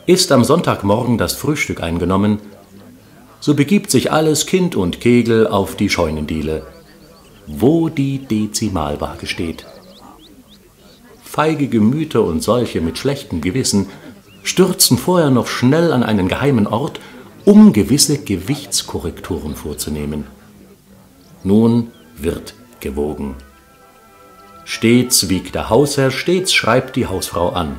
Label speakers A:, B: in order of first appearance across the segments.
A: Ist am Sonntagmorgen das Frühstück eingenommen, so begibt sich alles Kind und Kegel auf die Scheunendiele, wo die Dezimalwaage steht. Feige Gemüter und solche mit schlechtem Gewissen stürzen vorher noch schnell an einen geheimen Ort, um gewisse Gewichtskorrekturen vorzunehmen. Nun wird gewogen. Stets wiegt der Hausherr, stets schreibt die Hausfrau an.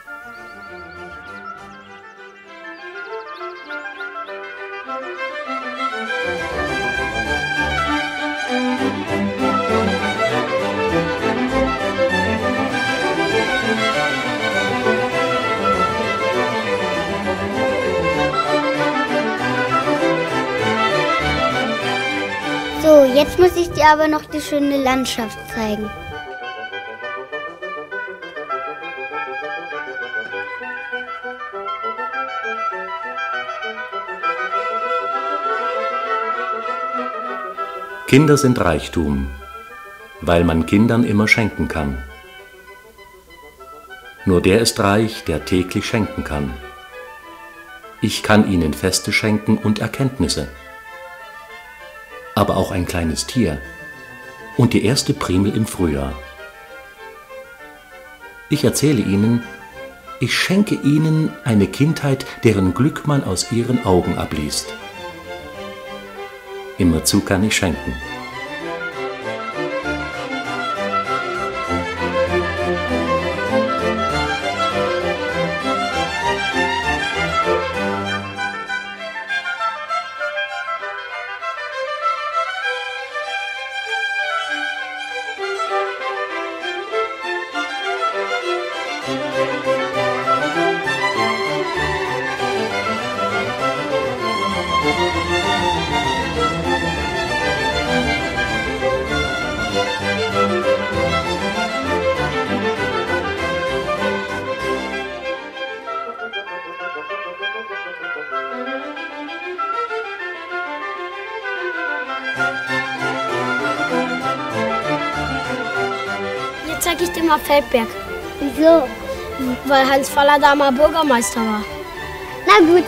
B: So, jetzt muss ich dir aber noch die schöne Landschaft zeigen.
A: Kinder sind Reichtum, weil man Kindern immer schenken kann. Nur der ist reich, der täglich schenken kann. Ich kann ihnen Feste schenken und Erkenntnisse, aber auch ein kleines Tier und die erste Primel im Frühjahr. Ich erzähle ihnen, ich schenke ihnen eine Kindheit, deren Glück man aus ihren Augen abliest. Immerzu kann ich schenken.
C: Jetzt zeige ich dir mal Feldberg.
B: Wieso?
C: Weil Hans Faller da mal Bürgermeister war.
B: Na gut.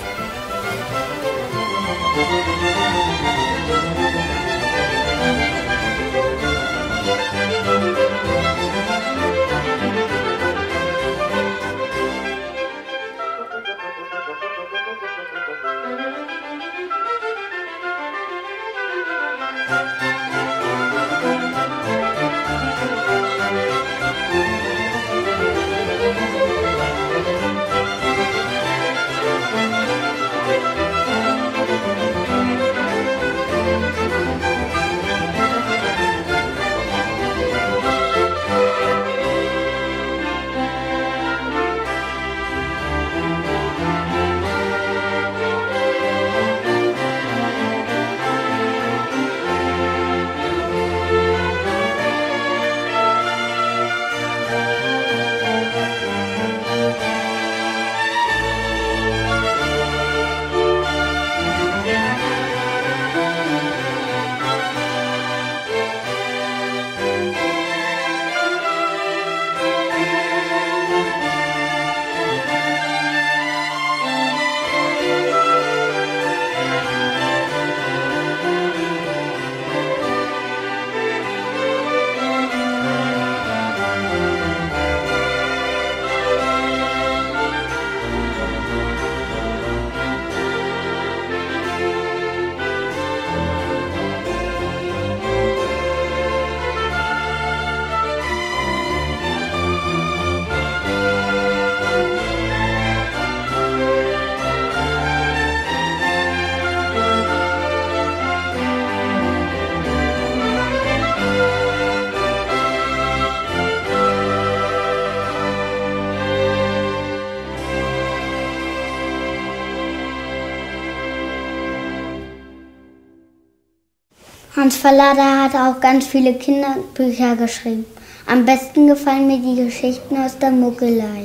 B: Hans Fallada hat auch ganz viele Kinderbücher geschrieben. Am besten gefallen mir die Geschichten aus der Muggelei.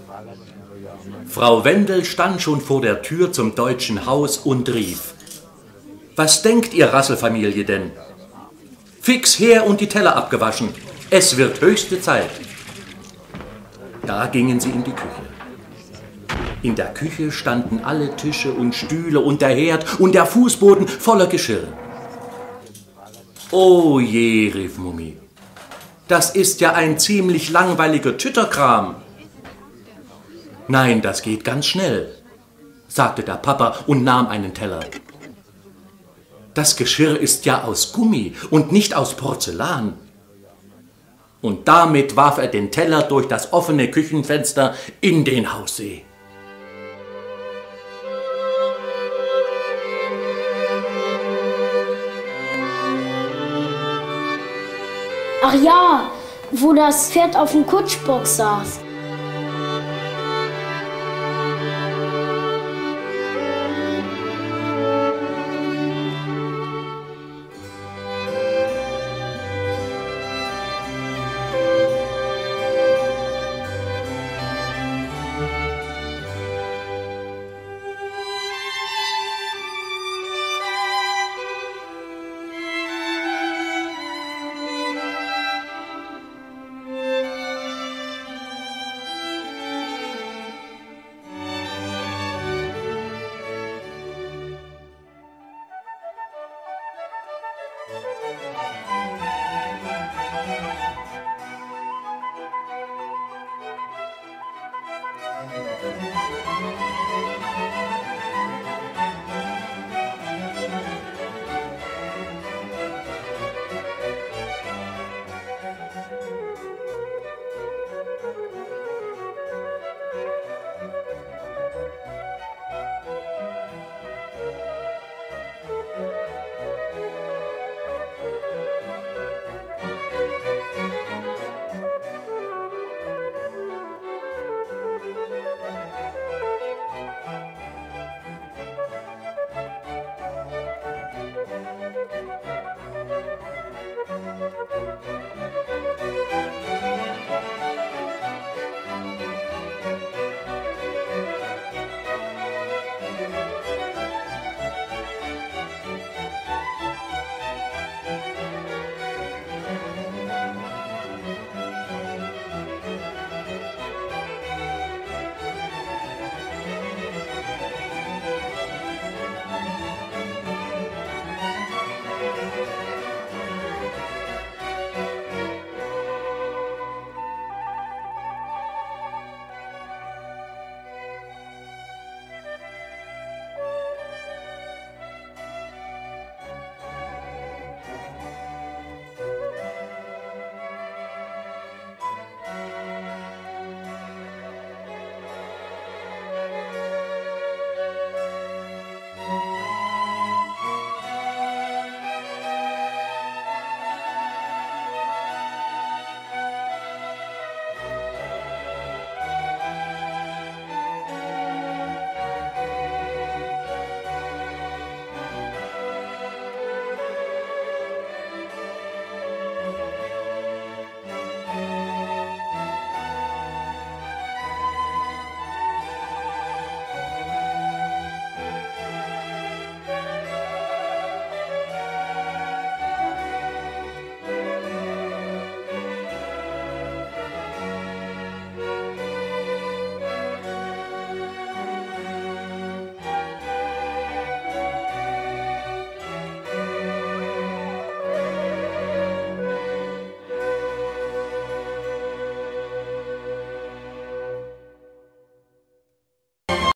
A: Frau Wendel stand schon vor der Tür zum Deutschen Haus und rief: Was denkt ihr, Rasselfamilie denn? Fix her und die Teller abgewaschen. Es wird höchste Zeit. Da gingen sie in die Küche. In der Küche standen alle Tische und Stühle und der Herd und der Fußboden voller Geschirr. »Oh je«, rief Mummi, »das ist ja ein ziemlich langweiliger Tütterkram.« »Nein, das geht ganz schnell«, sagte der Papa und nahm einen Teller. »Das Geschirr ist ja aus Gummi und nicht aus Porzellan.« Und damit warf er den Teller durch das offene Küchenfenster in den Haussee.
C: Ach ja, wo das Pferd auf dem Kutschbock saß.